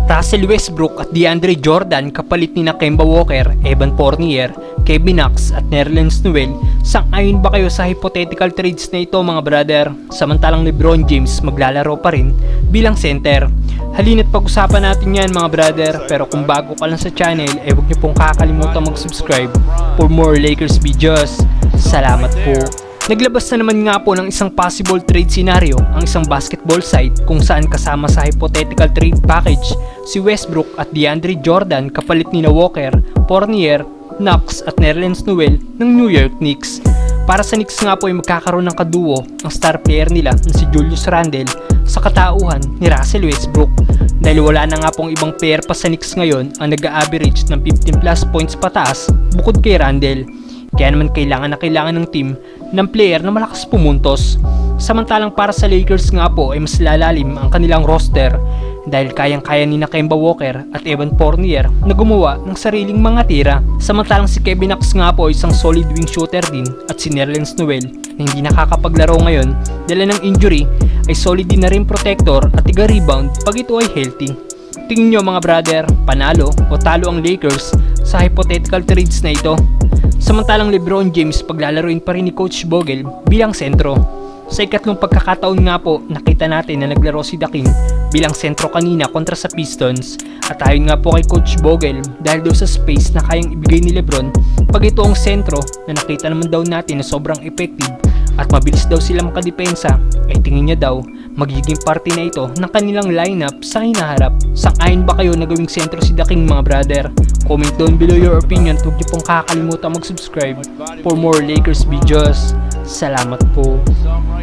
Russell Westbrook at DeAndre Jordan kapalit ni Kemba Walker, Evan Fournier, Kevin Knox at Nerlens Noel. Sang-ayon ba kayo sa hypothetical trades na ito mga brother? Samantalang Lebron James maglalaro pa rin bilang center. Halina't pag-usapan natin yan mga brother, pero kung bago ka lang sa channel, huwag niyo pong kakalimutan mag-subscribe for more Lakers videos. Salamat po. Naglabas na naman nga po ng isang possible trade scenario ang isang basketball site kung saan kasama sa hypothetical trade package si Westbrook at DeAndre Jordan kapalit ni Walker, Fournier, Knox at Nerlens Noel ng New York Knicks. Para sa Knicks nga po ay magkakaroon ng kaduo ang star player nila na si Julius Randle sa katauhan ni Russell Westbrook. Dahil wala na nga pong ibang player pa sa Knicks ngayon ang nag-a-average ng 15 plus points pataas bukod kay Randle. Kaya naman kailangan ng team ng player na malakas pumuntos. Samantalang para sa Lakers nga po ay mas lalalim ang kanilang roster dahil kayang-kaya ni Kemba Walker at Evan Fournier na gumawa ng sariling mga tira. Samantalang si Kevin Knox nga po ay isang solid wing shooter din at si Nerlens Noel na hindi nakakapaglaro ngayon dahil ng injury ay solid din na rin protector at tiga-rebound pag ito ay healthy. Tingin nyo mga brother, panalo o talo ang Lakers sa hypothetical trades na ito? Samantalang Lebron James paglalaroin pa rin ni Coach Vogel bilang sentro. Sa ikatlong pagkakataon nga po, nakita natin na naglaro si The King bilang sentro kanina kontra sa Pistons. At ayon nga po kay Coach Vogel, dahil daw sa space na kayang ibigay ni Lebron, pag ito ang sentro na nakita naman daw natin na sobrang effective at mabilis daw sila makadepensa, ay tingin niya daw magiging parte na ito ng kanilang lineup sa hinaharap. Sang-ayon ba kayo na gawing sentro si The King mga brother? Comment down below your opinion. Huwag niyo pong kakalimutan mag-subscribe for more Lakers videos. Salamat po.